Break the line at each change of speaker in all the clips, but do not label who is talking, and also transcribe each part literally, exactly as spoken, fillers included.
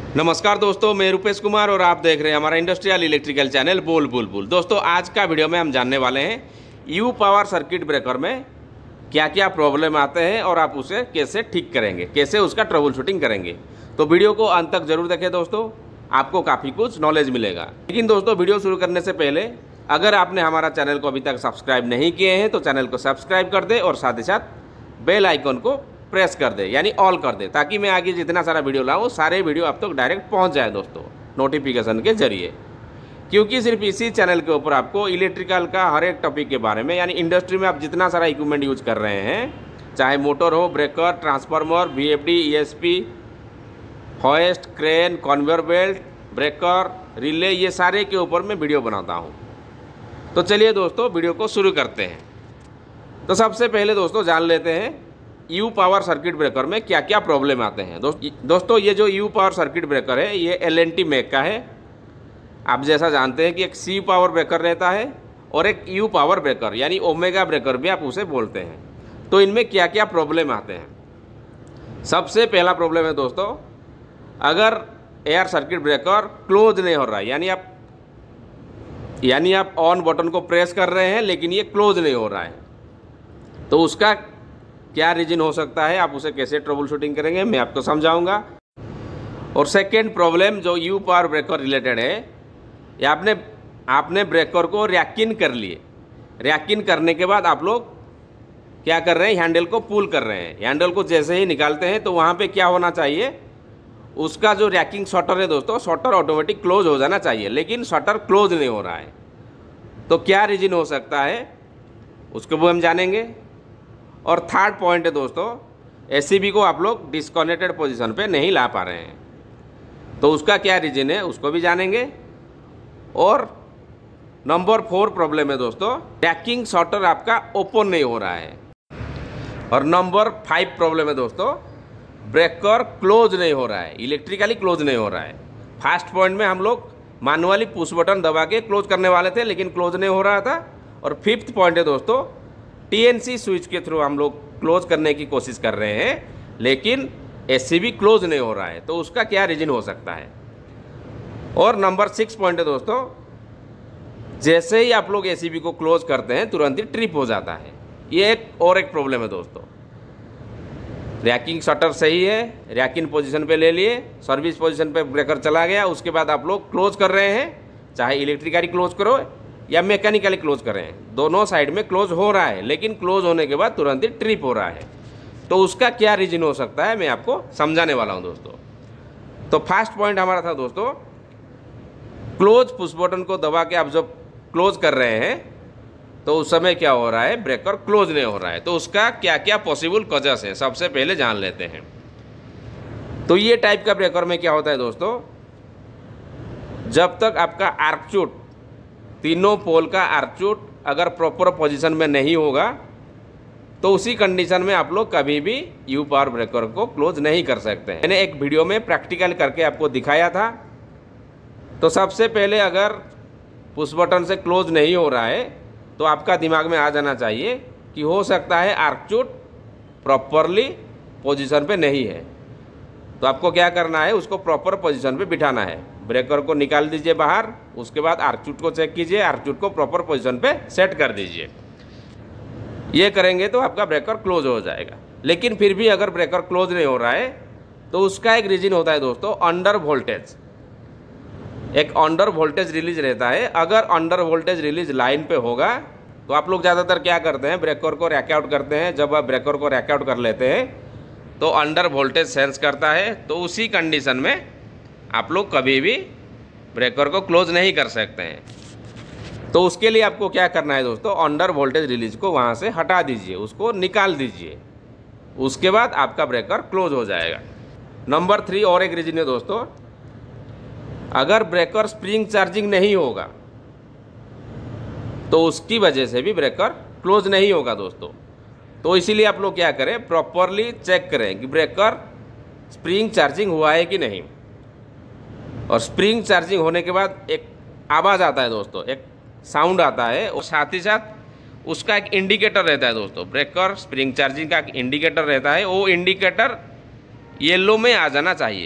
नमस्कार दोस्तों, मैं रुपेश कुमार और आप देख रहे हैं हमारा इंडस्ट्रियल इलेक्ट्रिकल चैनल बोल बुल बुल। दोस्तों, आज का वीडियो में हम जानने वाले हैं यू पावर सर्किट ब्रेकर में क्या क्या प्रॉब्लम आते हैं और आप उसे कैसे ठीक करेंगे, कैसे उसका ट्रबल शूटिंग करेंगे। तो वीडियो को अंत तक जरूर देखें दोस्तों, आपको काफ़ी कुछ नॉलेज मिलेगा। लेकिन दोस्तों, वीडियो शुरू करने से पहले अगर आपने हमारा चैनल को अभी तक सब्सक्राइब नहीं किए हैं तो चैनल को सब्सक्राइब कर दे और साथ ही साथ बेल आइकन को प्रेस कर दे, यानी ऑल कर दे, ताकि मैं आगे जितना सारा वीडियो लाऊं सारे वीडियो आप तक डायरेक्ट पहुंच जाए दोस्तों नोटिफिकेशन के जरिए। क्योंकि सिर्फ इसी चैनल के ऊपर आपको इलेक्ट्रिकल का हर एक टॉपिक के बारे में, यानी इंडस्ट्री में आप जितना सारा इक्विपमेंट यूज कर रहे हैं, चाहे मोटर हो, breaker, transformer, V F D, E S P, hoist, crane, conveyor belt, breaker, relay, ये सारे के ऊपर मैं वीडियो बनाता हूँ। तो चलिए दोस्तों, वीडियो को शुरू करते हैं। तो सबसे पहले दोस्तों जान लेते हैं यू पावर सर्किट ब्रेकर में क्या क्या प्रॉब्लम आते हैं। दोस्त दोस्तों ये जो यू पावर सर्किट ब्रेकर है ये एल एन टी मैक का है। आप जैसा जानते हैं कि एक सी पावर ब्रेकर रहता है और एक यू पावर ब्रेकर यानी ओमेगा ब्रेकर भी आप उसे बोलते हैं। तो इनमें क्या क्या प्रॉब्लम आते हैं। सबसे पहला प्रॉब्लम है दोस्तों, अगर एयर सर्किट ब्रेकर क्लोज नहीं हो रहा है, यानी आप यानी आप ऑन बटन को प्रेस कर रहे हैं लेकिन ये क्लोज नहीं हो रहा है, तो उसका क्या रीजन हो सकता है, आप उसे कैसे ट्रबल शूटिंग करेंगे, मैं आपको समझाऊंगा। और सेकेंड प्रॉब्लम जो यू पावर ब्रेकर रिलेटेड है, ये आपने आपने ब्रेकर को रैकिन कर लिए। रैकिन करने के बाद आप लोग क्या कर रहे हैं, हैंडल को पुल कर रहे हैं। हैंडल को जैसे ही निकालते हैं तो वहाँ पे क्या होना चाहिए, उसका जो रैकिंग शटर है दोस्तों, शटर ऑटोमेटिक क्लोज हो जाना चाहिए, लेकिन शटर क्लोज नहीं हो रहा है। तो क्या रीजन हो सकता है उसको भी हम जानेंगे। और थर्ड पॉइंट है दोस्तों, ए सी बी को आप लोग डिस्कनेक्टेड पोजीशन पे नहीं ला पा रहे हैं, तो उसका क्या रीजन है उसको भी जानेंगे। और नंबर फोर प्रॉब्लम है दोस्तों, रैकिंग शटर आपका ओपन नहीं हो रहा है। और नंबर फाइव प्रॉब्लम है दोस्तों, ब्रेकर क्लोज नहीं हो रहा है, इलेक्ट्रिकली क्लोज नहीं हो रहा है। फर्स्ट पॉइंट में हम लोग मैनुअली पुश बटन दबा के क्लोज करने वाले थे लेकिन क्लोज नहीं हो रहा था। और फिफ्थ पॉइंट है दोस्तों, टी एन सी स्विच के थ्रू हम लोग क्लोज करने की कोशिश कर रहे हैं लेकिन ए सी बी क्लोज नहीं हो रहा है, तो उसका क्या रीजन हो सकता है। और नंबर सिक्स पॉइंट है दोस्तों, जैसे ही आप लोग ए सी बी को क्लोज करते हैं तुरंत ही ट्रिप हो जाता है। ये एक और एक प्रॉब्लम है दोस्तों। रैकिंग शटर सही है, रैकिंग पोजीशन पे ले लिए, सर्विस पोजीशन पे ब्रेकर चला गया, उसके बाद आप लोग क्लोज कर रहे हैं, चाहे इलेक्ट्रिकली क्लोज करो या मैकेनिकली क्लोज कर रहे हैं, दोनों साइड में क्लोज हो रहा है, लेकिन क्लोज होने के बाद तुरंत ही ट्रिप हो रहा है। तो उसका क्या रीजन हो सकता है मैं आपको समझाने वाला हूं दोस्तों। तो फर्स्ट पॉइंट हमारा था दोस्तों, क्लोज पुश बटन को दबा के आप जब क्लोज कर रहे हैं तो उस समय क्या हो रहा है, ब्रेकर क्लोज नहीं हो रहा है। तो उसका क्या क्या पॉसिबल कॉजेस है सबसे पहले जान लेते हैं। तो ये टाइप का ब्रेकर में क्या होता है दोस्तों, जब तक आपका आर्कचूट, तीनों पोल का आर्कचूट अगर प्रॉपर पोजीशन में नहीं होगा तो उसी कंडीशन में आप लोग कभी भी यू पावर ब्रेकर को क्लोज नहीं कर सकते हैं। मैंने एक वीडियो में प्रैक्टिकल करके आपको दिखाया था। तो सबसे पहले अगर पुश बटन से क्लोज नहीं हो रहा है तो आपका दिमाग में आ जाना चाहिए कि हो सकता है आर्कचूट प्रॉपरली पोजीशन पे नहीं है। तो आपको क्या करना है, उसको प्रॉपर पोजीशन पे बिठाना है। ब्रेकर को निकाल दीजिए बाहर, उसके बाद आर्कचूट को चेक कीजिए, आर्कचूट को प्रॉपर पोजीशन पे सेट कर दीजिए। ये करेंगे तो आपका ब्रेकर क्लोज हो जाएगा। लेकिन फिर भी अगर ब्रेकर क्लोज नहीं हो रहा है तो उसका एक रीजन होता है दोस्तों, अंडर वोल्टेज। एक अंडर वोल्टेज रिलीज रहता है। अगर अंडर वोल्टेज रिलीज लाइन पे होगा तो आप लोग ज़्यादातर क्या करते हैं, ब्रेकर को रैक आउट करते हैं। जब आप ब्रेकर को रैक आउट कर लेते हैं तो अंडर वोल्टेज सेंस करता है, तो उसी कंडीशन में आप लोग कभी भी ब्रेकर को क्लोज नहीं कर सकते हैं। तो उसके लिए आपको क्या करना है दोस्तों, अंडर वोल्टेज रिलीज को वहाँ से हटा दीजिए, उसको निकाल दीजिए, उसके बाद आपका ब्रेकर क्लोज हो जाएगा। नंबर थ्री और एक रीजन है दोस्तों, अगर ब्रेकर स्प्रिंग चार्जिंग नहीं होगा तो उसकी वजह से भी ब्रेकर क्लोज नहीं होगा दोस्तों। तो इसीलिए आप लोग क्या करें, प्रॉपरली चेक करें कि ब्रेकर स्प्रिंग चार्जिंग हुआ है कि नहीं। और स्प्रिंग चार्जिंग होने के बाद एक आवाज़ आता है दोस्तों, एक साउंड आता है, और साथ ही साथ उसका एक इंडिकेटर रहता है दोस्तों। ब्रेकर स्प्रिंग चार्जिंग का एक इंडिकेटर रहता है, वो इंडिकेटर येलो में आ जाना चाहिए।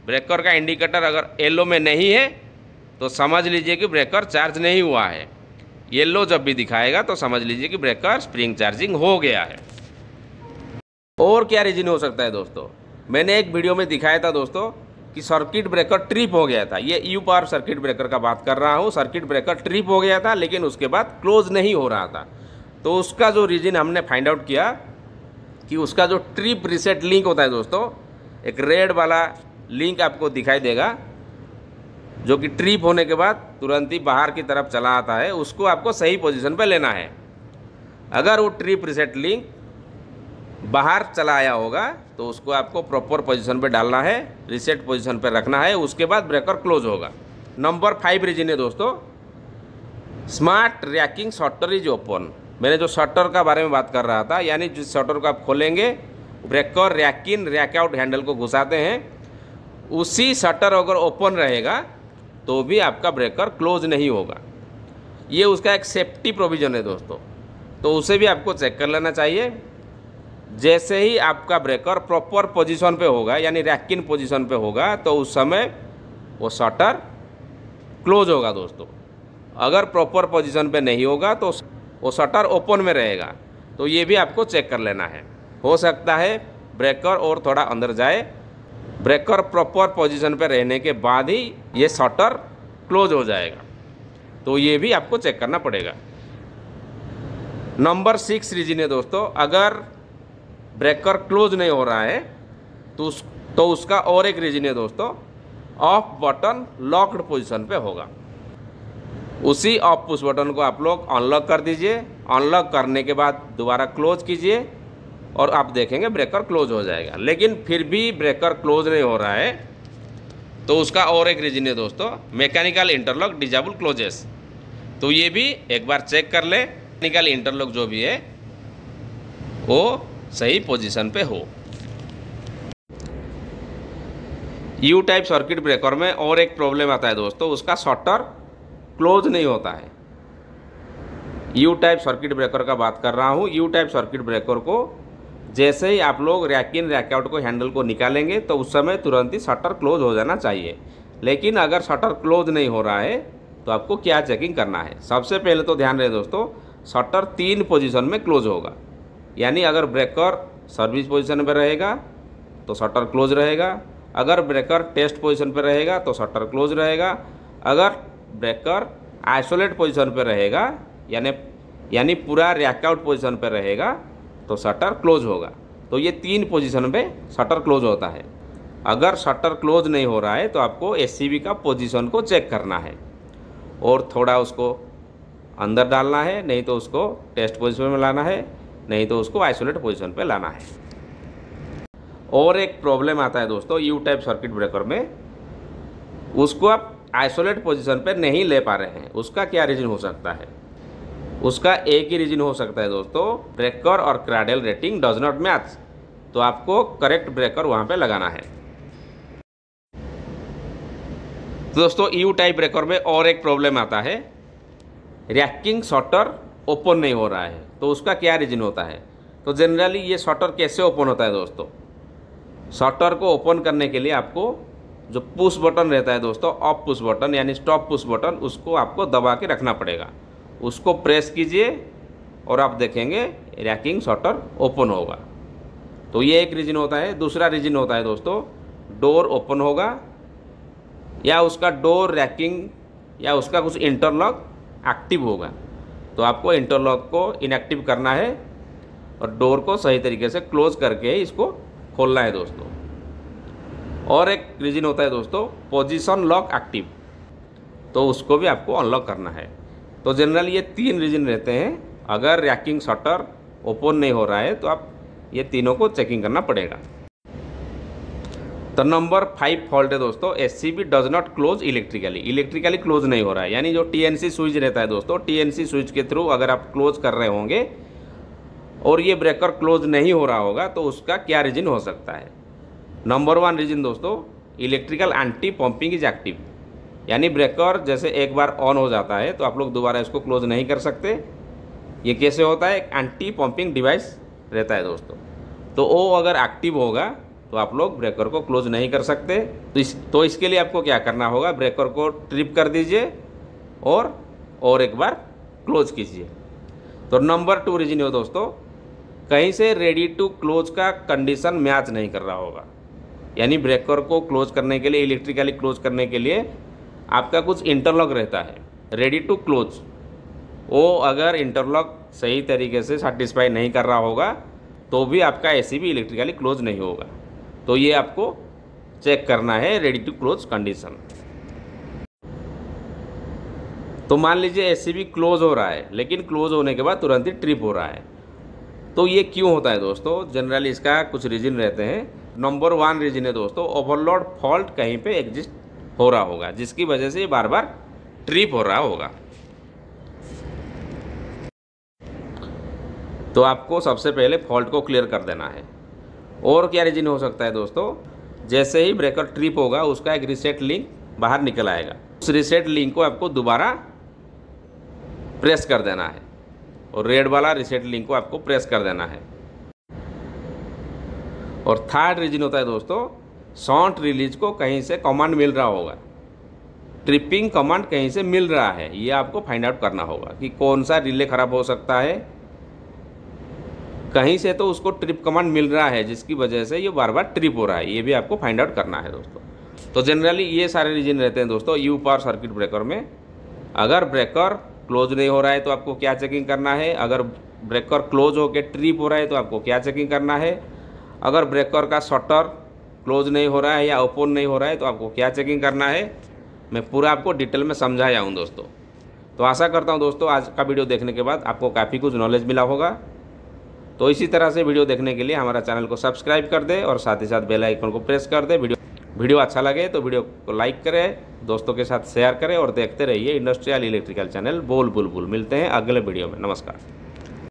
ब्रेकर का इंडिकेटर अगर येलो में नहीं है तो समझ लीजिए कि ब्रेकर चार्ज नहीं हुआ है। येलो जब भी दिखाएगा तो समझ लीजिए कि ब्रेकर स्प्रिंग चार्जिंग हो गया है। और क्या रीजन हो सकता है दोस्तों, मैंने एक वीडियो में दिखाया था दोस्तों कि सर्किट ब्रेकर ट्रिप हो गया था। ये यू पावर सर्किट ब्रेकर का बात कर रहा हूँ। सर्किट ब्रेकर ट्रिप हो गया था लेकिन उसके बाद क्लोज नहीं हो रहा था। तो उसका जो रीजन हमने फाइंड आउट किया कि उसका जो ट्रिप रीसेट लिंक होता है दोस्तों, एक रेड वाला लिंक आपको दिखाई देगा जो कि ट्रिप होने के बाद तुरंत ही बाहर की तरफ चला आता है। उसको आपको सही पोजीशन पे लेना है। अगर वो ट्रिप रीसेट लिंक बाहर चला आया होगा तो उसको आपको प्रॉपर पोजीशन पे डालना है, रीसेट पोजीशन पे रखना है, उसके बाद ब्रेकर क्लोज होगा। नंबर फाइव रीजन है दोस्तों, smart racking shutter is open. मैंने जो शटर का बारे में बात कर रहा था, यानी जिस शटर को आप खोलेंगे, breaker rack in rack out handle को घुसाते हैं, उसी शटर अगर ओपन रहेगा तो भी आपका ब्रेकर क्लोज नहीं होगा। ये उसका एक सेफ्टी प्रोविज़न है दोस्तों, तो उसे भी आपको चेक कर लेना चाहिए। जैसे ही आपका ब्रेकर प्रॉपर पोजीशन पे होगा, यानी रैक इन पोजीशन पे होगा, तो उस समय वो शटर क्लोज होगा दोस्तों। अगर प्रॉपर पोजीशन पे नहीं होगा तो वो शटर ओपन में रहेगा। तो ये भी आपको चेक कर लेना है। हो सकता है ब्रेकर और थोड़ा अंदर जाए, ब्रेकर प्रॉपर पोजीशन पे रहने के बाद ही ये शटर क्लोज हो जाएगा। तो ये भी आपको चेक करना पड़ेगा। नंबर सिक्स रीजन है दोस्तों, अगर ब्रेकर क्लोज नहीं हो रहा है तो उस तो उसका और एक रीजन है दोस्तों, ऑफ बटन लॉक्ड पोजीशन पे होगा। उसी ऑफ पुश बटन को आप लोग अनलॉक कर दीजिए। अनलॉक करने के बाद दोबारा क्लोज कीजिए और आप देखेंगे ब्रेकर क्लोज हो जाएगा। लेकिन फिर भी ब्रेकर क्लोज नहीं हो रहा है तो उसका और एक रीजन है दोस्तों, मैकेनिकल इंटरलॉक डिजेबल क्लोजेस। तो ये भी एक बार चेक कर ले, मैकेनिकल इंटरलॉक जो भी है वो सही पोजीशन पे हो। यू टाइप सर्किट ब्रेकर में और एक प्रॉब्लम आता है दोस्तों, उसका शटर क्लोज नहीं होता है। यू टाइप सर्किट ब्रेकर का बात कर रहा हूँ। यू टाइप सर्किट ब्रेकर को जैसे ही आप लोग रैक इन रैक आउट को हैंडल को निकालेंगे तो उस समय तुरंत ही शटर क्लोज हो जाना चाहिए। लेकिन अगर शटर क्लोज नहीं हो रहा है तो आपको क्या चेकिंग करना है। सबसे पहले तो ध्यान रहे दोस्तों, शटर तीन पोजीशन में क्लोज होगा। यानी अगर ब्रेकर सर्विस पोजीशन पर रहेगा तो शटर क्लोज रहेगा, अगर ब्रेकर टेस्ट पोजीशन पर रहेगा तो शटर क्लोज रहेगा, अगर ब्रेकर आइसोलेट पोजीशन पर रहेगा यानी यानी पूरा रैक आउट पोजीशन पर रहेगा तो शटर क्लोज होगा। तो ये तीन पोजीशन पे शटर क्लोज होता है। अगर शटर क्लोज नहीं हो रहा है तो आपको एससीबी का पोजीशन को चेक करना है और थोड़ा उसको अंदर डालना है, नहीं तो उसको टेस्ट पोजीशन में लाना है, नहीं तो उसको आइसोलेट पोजीशन पे लाना है। और एक प्रॉब्लम आता है दोस्तों यू टाइप सर्किट ब्रेकर में, उसको आप आइसोलेट पोजीशन पे नहीं ले पा रहे हैं। उसका क्या रीजन हो सकता है? उसका एक ही रीजन हो सकता है दोस्तों, ब्रेकर और cradle rating does not match. तो आपको करेक्ट ब्रेकर वहाँ पे लगाना है। तो दोस्तों यू टाइप ब्रेकर में और एक प्रॉब्लम आता है, रैकिंग शटर ओपन नहीं हो रहा है। तो उसका क्या रीजन होता है? तो जनरली ये शटर कैसे ओपन होता है दोस्तों? शटर को ओपन करने के लिए आपको जो पुश बटन रहता है दोस्तों, ऑफ पुश बटन यानी स्टॉप पुश बटन, उसको आपको दबा के रखना पड़ेगा। उसको प्रेस कीजिए और आप देखेंगे रैकिंग शटर ओपन होगा। तो ये एक रीजन होता है। दूसरा रीजन होता है दोस्तों, डोर ओपन होगा या उसका डोर रैकिंग या उसका कुछ इंटरलॉक एक्टिव होगा। तो आपको इंटरलॉक को इनएक्टिव करना है और डोर को सही तरीके से क्लोज करके इसको खोलना है दोस्तों। और एक रीजन होता है दोस्तों, पोजीशन लॉक एक्टिव, तो उसको भी आपको अनलॉक करना है। तो जनरली ये तीन रीजन रहते हैं। अगर रैकिंग शटर ओपन नहीं हो रहा है तो आप ये तीनों को चेकिंग करना पड़ेगा। तो नंबर फाइव फॉल्ट है दोस्तों, SCB does not close electrically. Electrically close नहीं हो रहा है, यानी जो टीएनसी स्विच रहता है दोस्तों, टीएनसी स्विच के थ्रू अगर आप क्लोज कर रहे होंगे और ये ब्रेकर क्लोज नहीं हो रहा होगा तो उसका क्या रीजन हो सकता है? नंबर वन रीजन दोस्तों, electrical anti pumping is active. यानी ब्रेकर जैसे एक बार ऑन हो जाता है तो आप लोग दोबारा इसको क्लोज नहीं कर सकते। ये कैसे होता है? एक एंटी पंपिंग डिवाइस रहता है दोस्तों। तो वो अगर एक्टिव होगा तो आप लोग ब्रेकर को क्लोज नहीं कर सकते। तो इस तो इसके लिए आपको क्या करना होगा, ब्रेकर को ट्रिप कर दीजिए और और एक बार क्लोज कीजिए। तो नंबर टू रीजन हो दोस्तों, कहीं से रेडी टू क्लोज का कंडीशन मैच नहीं कर रहा होगा। यानी ब्रेकर को क्लोज करने के लिए, इलेक्ट्रिकली क्लोज करने के लिए आपका कुछ इंटरलॉक रहता है रेडी टू क्लोज। वो अगर इंटरलॉक सही तरीके से सेटिस्फाई नहीं कर रहा होगा तो भी आपका एसी भी इलेक्ट्रिकली क्लोज नहीं होगा। तो ये आपको चेक करना है रेडी टू क्लोज कंडीशन। तो मान लीजिए एसी भी क्लोज हो रहा है, लेकिन क्लोज होने के बाद तुरंत ही ट्रिप हो रहा है। तो ये क्यों होता है दोस्तों? जनरली इसका कुछ रीजन रहते हैं। नंबर वन रीजन है दोस्तों, ओवरलोड फॉल्ट कहीं पे एग्जिस्ट हो रहा होगा, जिसकी वजह से ये बार बार ट्रिप हो रहा होगा। तो आपको सबसे पहले फॉल्ट को क्लियर कर देना है। और क्या रीजन हो सकता है दोस्तों, जैसे ही ब्रेकर ट्रिप होगा उसका एक रीसेट लिंक बाहर निकल आएगा। उस रीसेट लिंक को आपको दोबारा प्रेस कर देना है और रेड वाला रीसेट लिंक को आपको प्रेस कर देना है। और थर्ड रीजन होता है दोस्तों, शॉर्ट रिलीज को कहीं से कमांड मिल रहा होगा, ट्रिपिंग कमांड कहीं से मिल रहा है। ये आपको फाइंड आउट करना होगा कि कौन सा रिले खराब हो सकता है। कहीं से तो उसको ट्रिप कमांड मिल रहा है जिसकी वजह से ये बार बार ट्रिप हो रहा है। ये भी आपको फाइंड आउट करना है दोस्तों। तो जनरली ये सारे रीजन रहते हैं दोस्तों यू पावर सर्किट ब्रेकर में। अगर ब्रेकर क्लोज नहीं हो रहा है तो आपको क्या चेकिंग करना है, अगर ब्रेकर क्लोज होकर ट्रिप हो रहा है तो आपको क्या चेकिंग करना है, अगर ब्रेकर का शटर क्लोज नहीं हो रहा है या ओपन नहीं हो रहा है तो आपको क्या चेकिंग करना है, मैं पूरा आपको डिटेल में समझाया हूँ दोस्तों। तो आशा करता हूँ दोस्तों आज का वीडियो देखने के बाद आपको काफ़ी कुछ नॉलेज मिला होगा। तो इसी तरह से वीडियो देखने के लिए हमारा चैनल को सब्सक्राइब कर दे और साथ ही साथ बेल आइकन को प्रेस कर दे। वीडियो वीडियो अच्छा लगे तो वीडियो को लाइक करें, दोस्तों के साथ शेयर करें और देखते रहिए इंडस्ट्रियल इलेक्ट्रिकल चैनल बोल बुलबुल। मिलते हैं अगले वीडियो में। नमस्कार।